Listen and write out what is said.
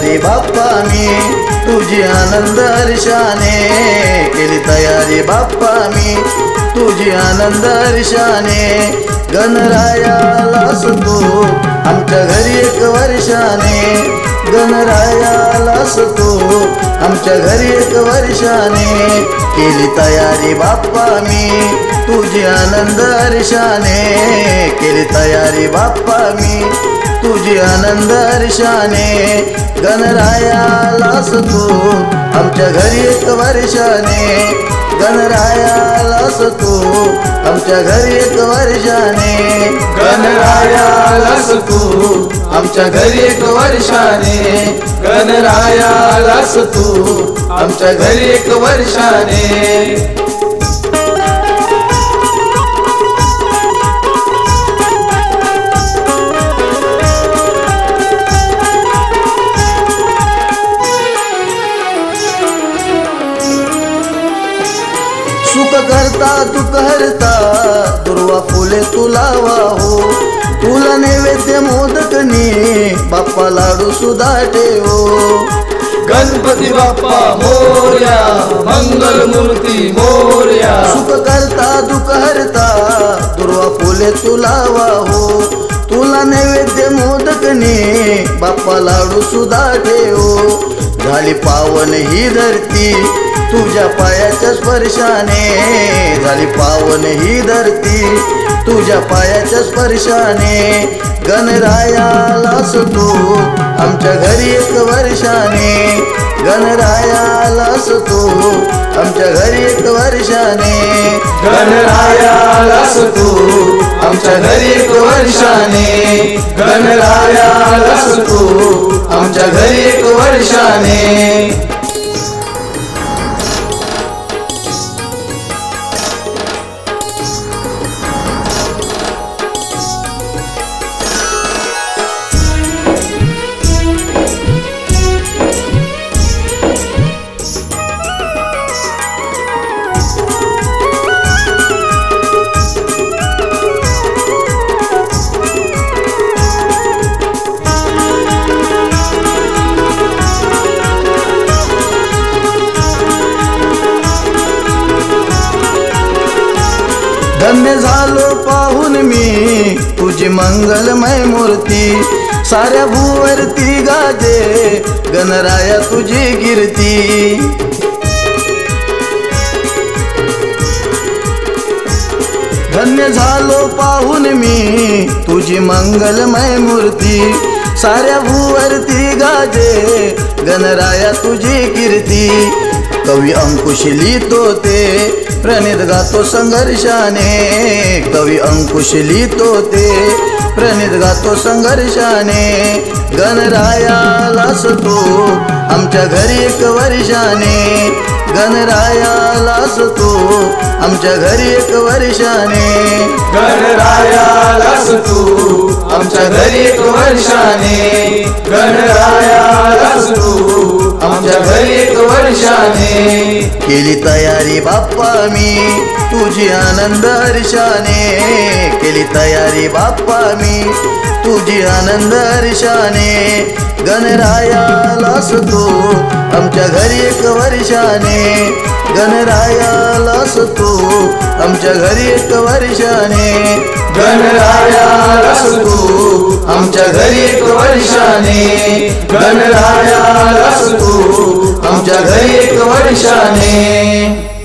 तयारी बाप्पा मी तुझी आनंद हर्षाने, केली तयारी बाप्पा मी तुझी आनंद हर्षाने। गणरायालास तू आमच्या घरी एक वर्षाने, गणरायालास तू आमच्या घरी एक वर्षाने। केली तयारी बाप्पा मी तुझी आनंद हर्षाने, केली तयारी बाप्पा मी तुझी आनंद हर्षाने। गणरायालास तू आमच्या घरी एक वर्षाने, गणरायालास तू आमच्या घरी एक वर्षाने। गणरायालास तू आमच्या घरी एक वर्षाने, गणरायालास तू आमच्या घरी एक वर्षाने। सुख करता दुःख हरता दुर्वा फुले तुला वाहो, तुला नैवेद्य मोदकनी बाप्पा लाडू सुद्धा ठेवो। गणपती बाप्पा मोरया, मंगल मूर्ती मोरया। सुख करता दुःख हरता दुर्वा फुले तुला वाहो, तुला नैवेद्य मोदकनी बाप्पा लाडू सुद्धा ठेवो। झाली पावन ही धरती तुझ्या पायाच्या स्पर्शाने, झाली पावन ही धरती तुझ्या पायाच्या स्पर्शाने। गणरायालास तू आमच्या घरी एक वर्षाने, गणरायालास तू आमच्या घरी एक वर्षाने। गणरायालास तू आमच्या घरी एक वर्षाने, गणरायालास तू आमच्या घरी एक वर्षाने। धन्य झालो पाहून मी तुझी मंगलमय मूर्ती, साऱ्या भूवरती गाजे गणराया तुझी कीर्ती। धन्य झालो पाहून मी तुझी मंगलमय मूर्ती, साऱ्या भूवरती गाजे गणराया तुझी कीर्ती। कवी अंकुश लिहितो ते प्रणित गातो संघर्षाने, कवी अंकुश लिहितो ते प्रणित गातो संघर्षाने। गणरायालास तू आमच्या घरी एक वर्षाने, गणरायालास तू आमच्या घरी एक वर्षाने। गणरायालास तू आमच्या घरी एक वर्षाने, गणरायालास तू आमच्या घरी एक वर्षाने। केली तयारी बाप्पा मी तुझी आनंद हर्षाने, केली तयारी बाप्पा मी तुझी आनंद हर्षाने। गणरायालास तू आमच्या घरी एक वर्षाने, गणरायालास तू आमच्या घरी एक वर्षाने। गणरायालास तू आमच्या घरी एक वर्षाने, गणरायालास तू आमच्या घरी एक वर्षाने।